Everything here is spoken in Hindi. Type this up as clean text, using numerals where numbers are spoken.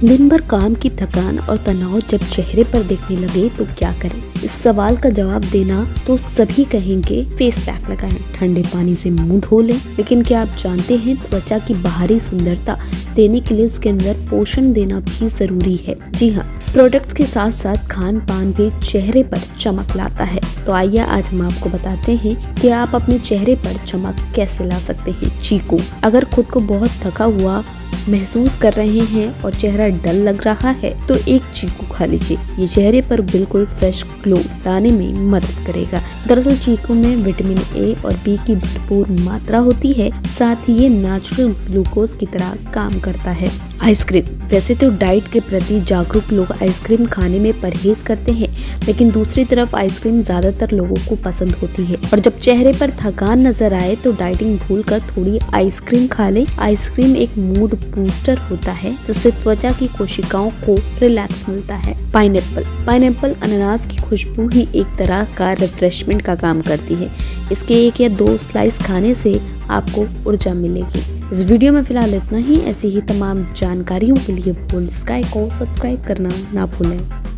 दिन भर काम की थकान और तनाव जब चेहरे पर दिखने लगे तो क्या करें? इस सवाल का जवाब देना तो सभी कहेंगे फेस पैक लगाएं, ठंडे पानी से मुंह धो लें। लेकिन क्या आप जानते हैं त्वचा की बाहरी सुंदरता देने के लिए उसके अंदर पोषण देना भी जरूरी है। जी हाँ, प्रोडक्ट्स के साथ साथ खान पान भी चेहरे पर चमक लाता है। तो आइए आज हम आपको बताते हैं कि आप अपने चेहरे पर चमक कैसे ला सकते हैं। चीकू, अगर खुद को बहुत थका हुआ महसूस कर रहे हैं और चेहरा डल लग रहा है तो एक चीकू खा लीजिए। ये चेहरे पर बिल्कुल फ्रेश ग्लो लाने में मदद करेगा। दरअसल चीकू में विटामिन ए और बी की भरपूर मात्रा होती है, साथ ही ये नेचुरल ग्लूकोज की तरह काम करता है। आइसक्रीम, वैसे तो डाइट के प्रति जागरूक लोग आइसक्रीम खाने में परहेज करते हैं, लेकिन दूसरी तरफ आइसक्रीम ज्यादातर लोगों को पसंद होती है। और जब चेहरे पर थकान नजर आए तो डाइटिंग भूलकर थोड़ी आइसक्रीम खा लें। आइसक्रीम एक मूड बूस्टर होता है जिससे त्वचा की कोशिकाओं को रिलैक्स मिलता है। पाइनएप्पल अनानास की खुशबू ही एक तरह का रिफ्रेशमेंट का काम करती है। इसके 1 या 2 स्लाइस खाने से आपको ऊर्जा मिलेगी। इस वीडियो में फिलहाल इतना ही। ऐसी ही तमाम जानकारियों के लिए बोल्ड स्काई को सब्सक्राइब करना ना भूलें।